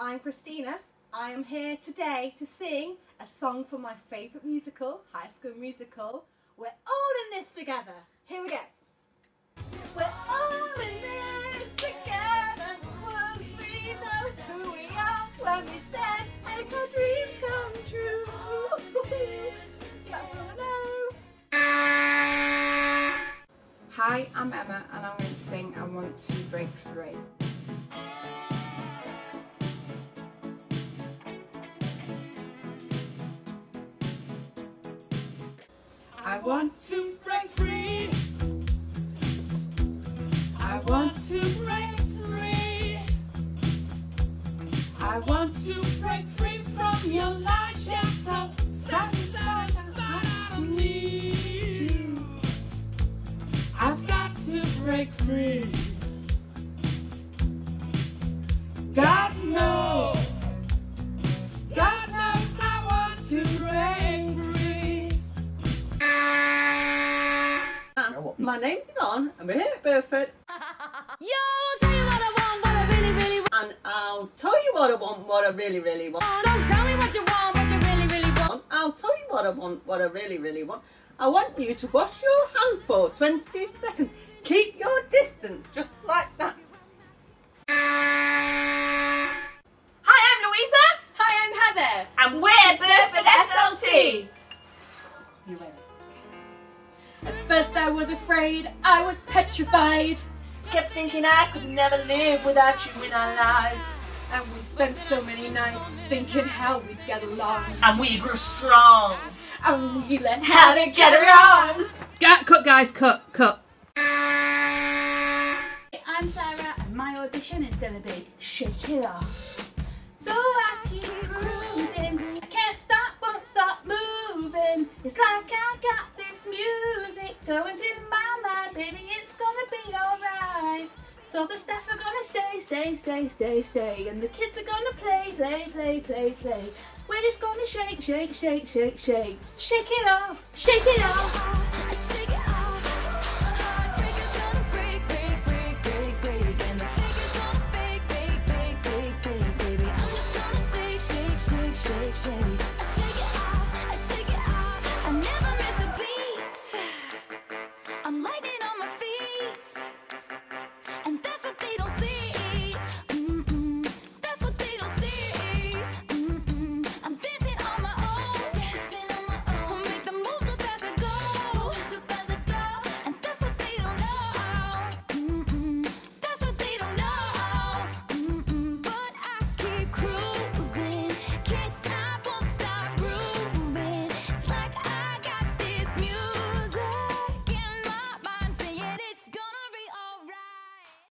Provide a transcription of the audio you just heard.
I'm Christina. I am here today to sing a song from my favourite musical, High School Musical. We're all in this together. Here we go. We're all in this together. Once we know who we are, when we stand, make our dreams come true. That's all I know. Hi, I'm Emma and I'm going to sing I Want to Break Free. I want to break free. I want to break free. I want to break free from your lies. You're so satisfied. I don't need you. I've got to break free. God knows I want to break free. My name's Yvonne, and we're here at Burford. Yo, I'll tell you what I want, what I really, really want. And I'll tell you what I want, what I really, really want. So tell me what you want, what you really, really want. I'll tell you what I want, what I really, really want. I want you to wash your hands for 20 seconds. Keep your distance, just like that. Hi, I'm Louisa. Hi, I'm Heather. And we're Burford SLT. You ready? At first I was afraid, I was petrified. Kept thinking I could never live without you in our lives. And we spent so many nights thinking how we'd get along. And we grew strong. And we learned How to get around. Cut, guys, cut. I'm Sarah and my audition is going to be Shake It Off. So I keep cruising, I can't stop, won't stop moving. It's like I got this music going through my mind, baby, it's gonna be alright. So the staff are gonna stay, and the kids are gonna play. We're just gonna shake. Shake it off, shake it off. Shake it off. Heartbreaker's gonna break, and the baker's gonna bake, baby. I'm just gonna shake.